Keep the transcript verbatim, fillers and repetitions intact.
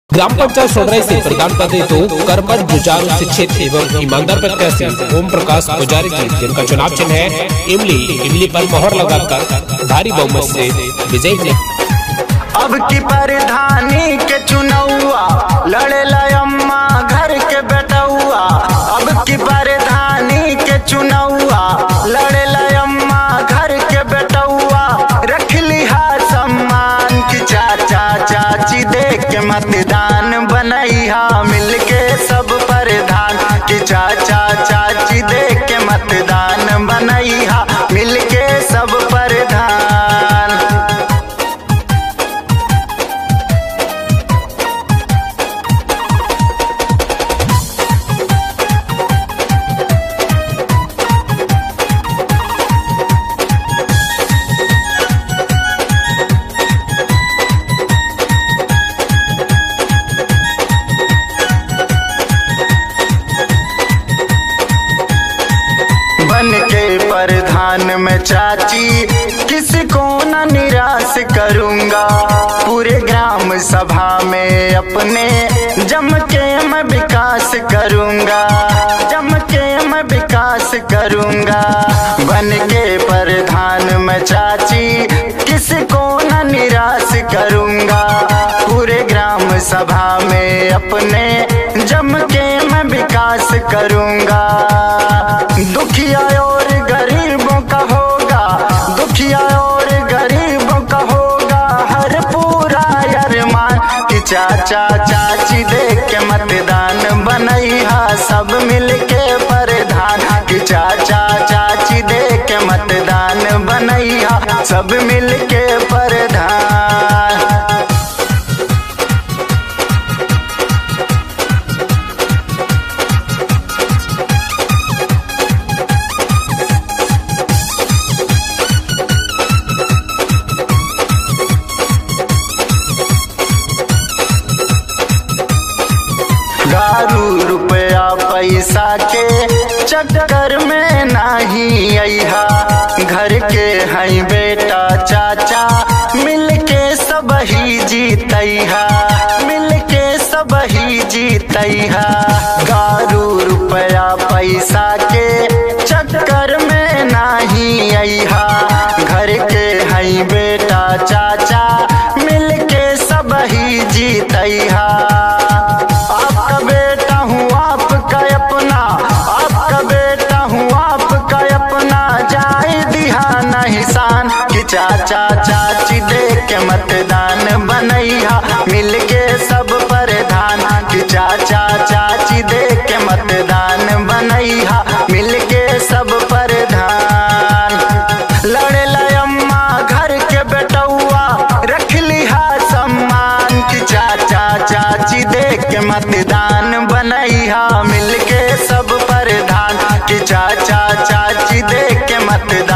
Gram panchayat सोडराई से प्रदान पदे तो कर्मठ जुझारू शिक्षित एवं ईमानदार प्रत्याशी ओम प्रकाश पुजारी जी, जिनका चुनाव चिन्ह है इमली, इमली पर मोहर लगाकर भारी बहुमत से विजयी ने अब की प्रधानी के चुनौआ लड़े अम्मा घर के बेटौआ। अब की प्रधानी के चुनौआ लड़े अम्मा घर के बेटौआ। रख लिहा सम्मान की चाचा चाची देख के मतदान बनैहा मिलके सब प्रधान की चाचा चाची देख के मतदान बनैहा मिलके सब प्रधान। बन के प्रधान में चाची किसी को न निराश करूंगा। पूरे ग्राम सभा में अपने जम के मैं विकास करूंगा, जम के मैं विकास करूंगा। बन के प्रधान में चाची किसी को न निराश करूंगा। पूरे ग्राम सभा में अपने जम के मैं विकास करूंगा। दुखिया और गरीबों का होगा, दुखिया और गरीबों का होगा हर पूरा अरमान कि चाचा चाची देख के मतदान बनैहा सब मिलके प्रधान कि चाचा चाची देख के मतदान बनैहा सब मिलके प्रधान। दारू रुपया पैसा के चक्कर में नहीं अइहा। घर के हैं बेटा चाचा मिलके सब ही जीतैहा, मिलके सब ही जीतैहा। दारू रुपया पैसा के चक्कर में नहीं अइहा। घर के हैं बेटा चाचा मिलके सब ही जीतैहा। चाचा चाची देख के मतदान बनैहा मिलके सब प्रधान कि चाचा चाची देख के मतदान बनैहा मिलके सब प्रधान। लड़े अम्मा घर के बेटौआ रख लिहा सम्मान कि चाचा चाची देख के मतदान बनैहा मिलके सब प्रधान कि चाचा चाची देख के मतदान